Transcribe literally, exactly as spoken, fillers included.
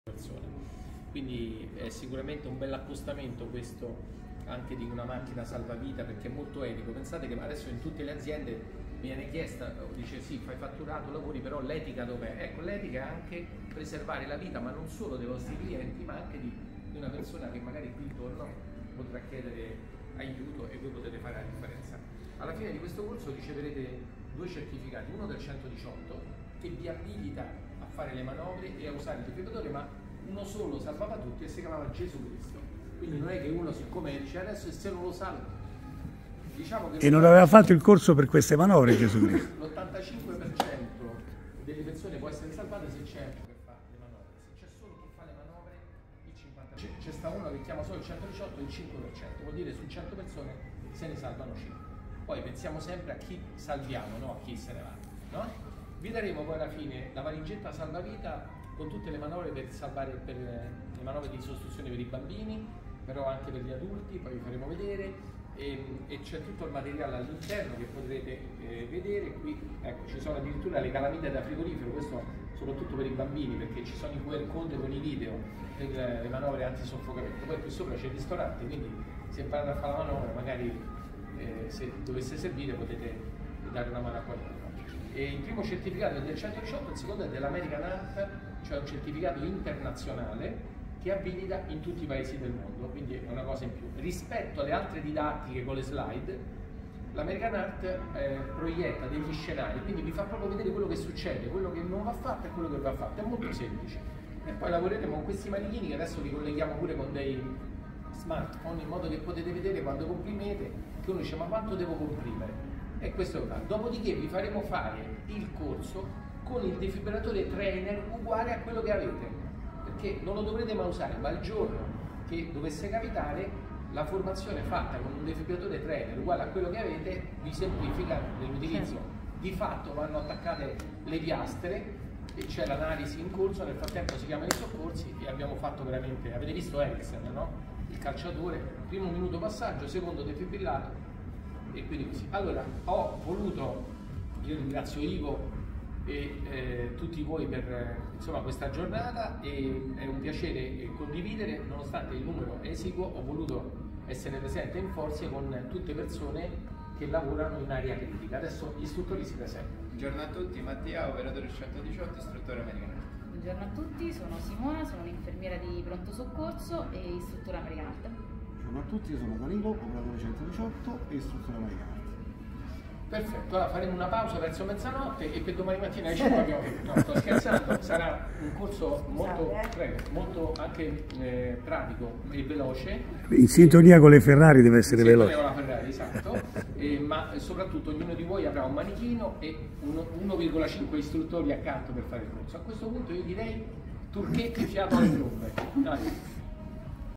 persone. Quindi è sicuramente un bel accostamento questo anche di una macchina salvavita, perché è molto etico. Pensate che adesso in tutte le aziende viene chiesta, dice sì, fai fatturato, lavori, però l'etica dov'è? Ecco, l'etica è anche preservare la vita, ma non solo dei vostri clienti, ma anche di, di una persona che magari qui intorno potrà chiedere aiuto e voi potete fare la differenza. Alla fine di questo corso riceverete due certificati, uno del centodiciotto che vi abilita a fare le manovre e a usare il defibrillatore, ma uno solo salvava tutti e si chiamava Gesù Cristo. Quindi non è che uno siccome dice adesso e se non lo salva, diciamo che e non aveva fatto il corso per queste manovre Gesù Cristo. l'ottantacinque per cento delle persone può essere salvata se c'è per fare le manovre, se c'è solo chi fa le manovre il cinquanta per cento. C'è sta uno che chiama solo il centodiciotto, il cinque per cento, vuol dire su cento persone se ne salvano cinque. Poi pensiamo sempre a chi salviamo, no a chi se ne va, no? Vi daremo poi alla fine la valigetta salvavita con tutte le manovre per salvare, per le manovre di sostituzione per i bambini, però anche per gli adulti, poi vi faremo vedere, e, e c'è tutto il materiale all'interno che potrete eh, vedere. Qui ecco, ci sono addirittura le calamite da frigorifero, questo soprattutto per i bambini, perché ci sono i Q R code con i video per le manovre antisoffocamento. Poi qui sopra c'è il ristorante, quindi se imparate a fare la manovra magari eh, se dovesse servire potete dare una mano a qualcuno. E il primo certificato è del centodiciotto, il secondo è dell'American Heart, cioè un certificato internazionale che abilita in tutti i paesi del mondo, quindi è una cosa in più. Rispetto alle altre didattiche con le slide, l'American Heart eh, proietta degli scenari, quindi vi fa proprio vedere quello che succede, quello che non va fatto e quello che va fatto, è molto semplice. E poi lavoreremo con questi manichini che adesso vi colleghiamo pure con dei smartphone, in modo che potete vedere quando comprimete, che uno dice ma quanto devo comprimere? E questo è là. Dopodiché vi faremo fare il corso con il defibrillatore trainer uguale a quello che avete, perché non lo dovrete mai usare, ma il giorno che dovesse capitare la formazione fatta con un defibrillatore trainer uguale a quello che avete vi semplifica nell'utilizzo. Di fatto vanno attaccate le piastre e c'è l'analisi in corso, nel frattempo si chiamano i soccorsi e abbiamo fatto veramente, avete visto Eriksen, no? Il calciatore, primo minuto passaggio, secondo defibrillato e quindi così. Allora ho voluto, io ringrazio Ivo e eh, tutti voi per eh, insomma, questa giornata, e è un piacere condividere, nonostante il numero esiguo ho voluto essere presente in Forze con tutte persone che lavorano in area critica. Adesso gli istruttori si presentano. Buongiorno a tutti, Mattia, operatore centodiciotto, istruttore American Heart. Buongiorno a tutti, sono Simona, sono un'infermiera di pronto soccorso e istruttore American Heart. Buongiorno a tutti, io sono Danilo, operatore centodiciotto e istruttore American Heart. Perfetto, allora faremo una pausa verso mezzanotte e per domani mattina alle cinque abbiamo finito. No, sto scherzando, sarà un corso molto, prego, molto anche eh, pratico e veloce. In sintonia con le Ferrari deve essere veloce. Con la Ferrari, esatto, eh, ma soprattutto ognuno di voi avrà un manichino e uno virgola cinque istruttori accanto per fare il corso. A questo punto io direi turchetti fiato alle trombe. Dai.